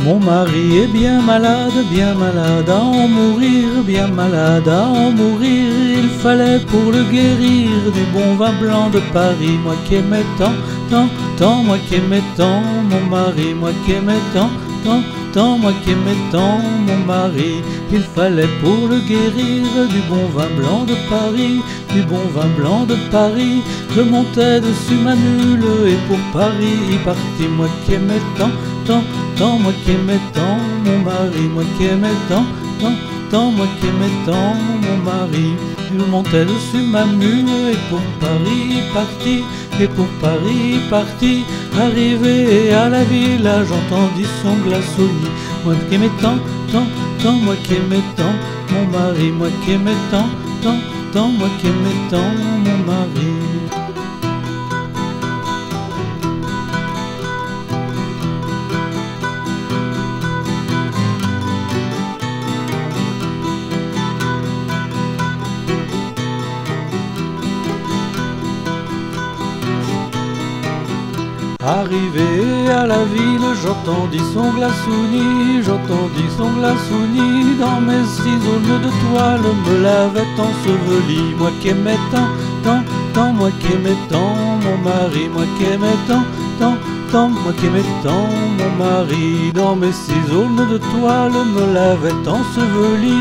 Mon mari est bien malade, à en mourir, bien malade, à en mourir. Il fallait pour le guérir du bon vin blanc de Paris. Moi qui aimais tant, moi qui aimais tant mon mari, moi qui aimais tant, moi qui aimais tant mon mari. Il fallait pour le guérir du bon vin blanc de Paris, du bon vin blanc de Paris. Je montais dessus ma mule et pour Paris y parti. Moi qui aimais tant, moi qui aimais tant mon mari, moi qui aimais tant, moi qui aimais tant mon mari. Je montais dessus ma mule et pour Paris parti, et pour Paris parti. Arrivé à la villa, j'entendis son glaçonnier. Moi qui aimais tant, moi qui aimais tant mon mari, moi qui aimais tant, moi qui aimais tant mon mari. Arrivé à la ville, j'entendis son glaçonnier, dans mes ciseaux de toile me l'avait enseveli. Moi qui aimais tant, moi qui aimais tant mon mari, moi qui aimais tant, moi qui aimais tant mon mari. Dans mes ciseaux de toile me l'avait enseveli,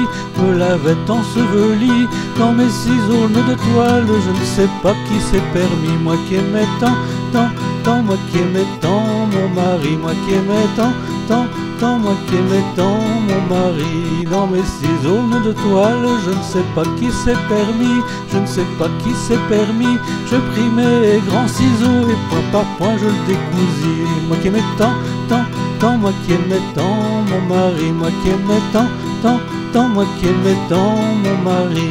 dans mes ciseaux de toile. Je ne sais pas qui s'est permis, moi qui aimais tant, moi qui aimais tant mon mari, moi qui aimais tant, moi qui aimais tant mon mari. Dans mes ciseaux de toile, je ne sais pas qui s'est permis, je ne sais pas qui s'est permis. Je pris mes grands ciseaux et point par point je le décousis. Moi qui aimais tant, moi qui aimais tant mon mari, moi qui aimais tant, moi qui aimais tant mon mari.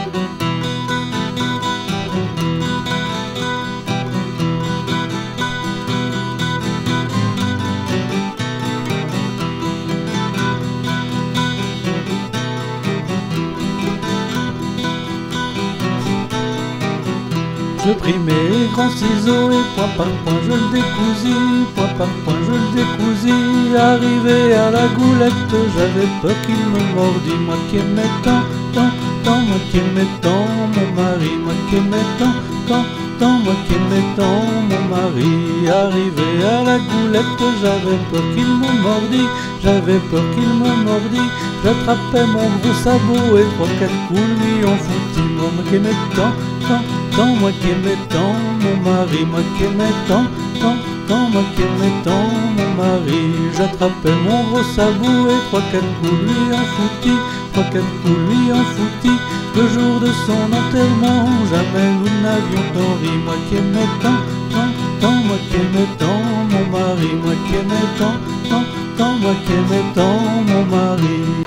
Je pris mes grands ciseaux et point par point je le décousis, point par point je le décousis. Arrivé à la goulette, j'avais peur qu'il me mordît. Moi qui aimais tant, moi qui aimais tant mon mari, moi qui aimais tant, moi qui aimais tant mon mari. Arrivé à la goulette, j'avais peur qu'il me mordît, j'avais peur qu'il me mordît. J'attrapais mon gros sabot et 3-4 coups lui en foutis. Moi qui aimais tant, moi qui aimais tant mon mari, moi qui aimais tant, moi qui aimais tant mon mari. J'attrapais mon gros sabot et 3-4 coups lui en foutis, 3-4 coups lui en foutis. Le jour de son enterrement, jamais nous n'avions tant ri. Moi qui aimais tant, moi qui aimais tant mon mari, moi qui aimais tant, moi qui aimais tant mon mari.